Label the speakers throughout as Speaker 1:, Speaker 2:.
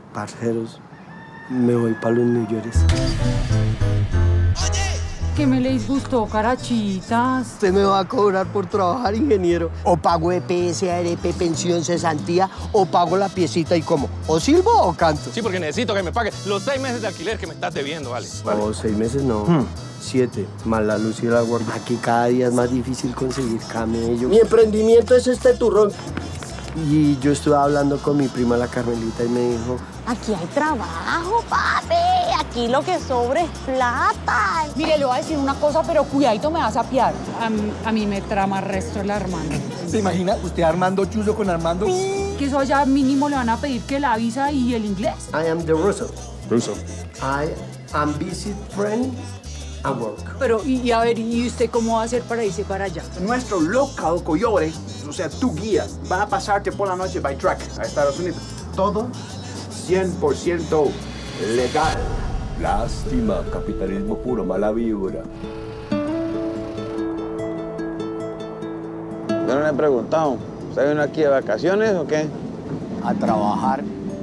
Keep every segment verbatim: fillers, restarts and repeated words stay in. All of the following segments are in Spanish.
Speaker 1: Parceros, me voy para los New York.
Speaker 2: ¿Qué me les gustó, carachitas?
Speaker 1: Usted me va a cobrar por trabajar, ingeniero. O pago E P S, A R P, pensión, cesantía, o pago la piecita y cómo. O silbo o canto.
Speaker 3: Sí, porque necesito que me pague los seis meses de alquiler que me estás debiendo, vale. vale.
Speaker 1: O seis meses no. Hmm. Siete, más la luz y el agua. Aquí cada día es más difícil conseguir camello. Mi emprendimiento es este turrón. Y yo estuve hablando con mi prima, la Carmelita, y me dijo...
Speaker 4: Aquí hay trabajo, papi. Aquí lo que sobra es plata.
Speaker 2: Mire, le voy a decir una cosa, pero cuidadito me vas a piar. A, a mí me trama el resto el Armando.
Speaker 5: ¿Se imagina usted Armando Chuzo con Armando?
Speaker 2: Sí. Que eso allá mínimo le van a pedir que la visa y el inglés.
Speaker 1: I am the Russo.
Speaker 3: Russo.
Speaker 1: I am visit friend and work.
Speaker 2: Pero, y, y a ver, ¿y usted cómo va a hacer para irse para allá?
Speaker 6: Nuestro local coyote, o sea, tu guía, va a pasarte por la noche by truck a Estados Unidos. Todo cien por ciento legal.
Speaker 7: Lástima, capitalismo puro, mala vibra.
Speaker 8: Yo no le he preguntado, ¿usted viene aquí de vacaciones o qué?
Speaker 1: A trabajar.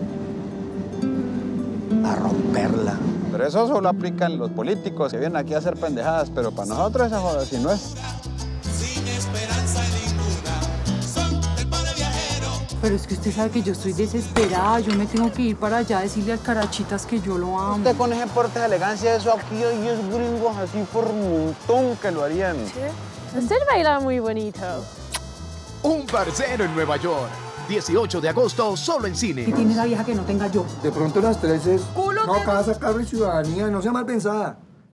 Speaker 1: A romperla.
Speaker 8: Pero eso solo aplican los políticos que vienen aquí a hacer pendejadas, pero para nosotros esa joda así no es.
Speaker 9: Sin esperanza ninguna, soy el pobre viajero.
Speaker 2: Pero es que usted sabe que yo estoy desesperada, yo me tengo que ir para allá a decirle al Carachitas que yo lo amo.
Speaker 8: Usted con ese porte de elegancia, eso aquí hay es gringos así por montón que lo harían.
Speaker 4: ¿Sí? Usted baila muy bonito.
Speaker 10: Un parcero en Nueva York. dieciocho de agosto, solo en cine.
Speaker 2: ¿Qué tiene esa vieja que no tenga yo?
Speaker 5: De pronto las tres es...
Speaker 2: ¡Culo!
Speaker 5: No, casa, carro y ciudadanía, no sea mal pensada.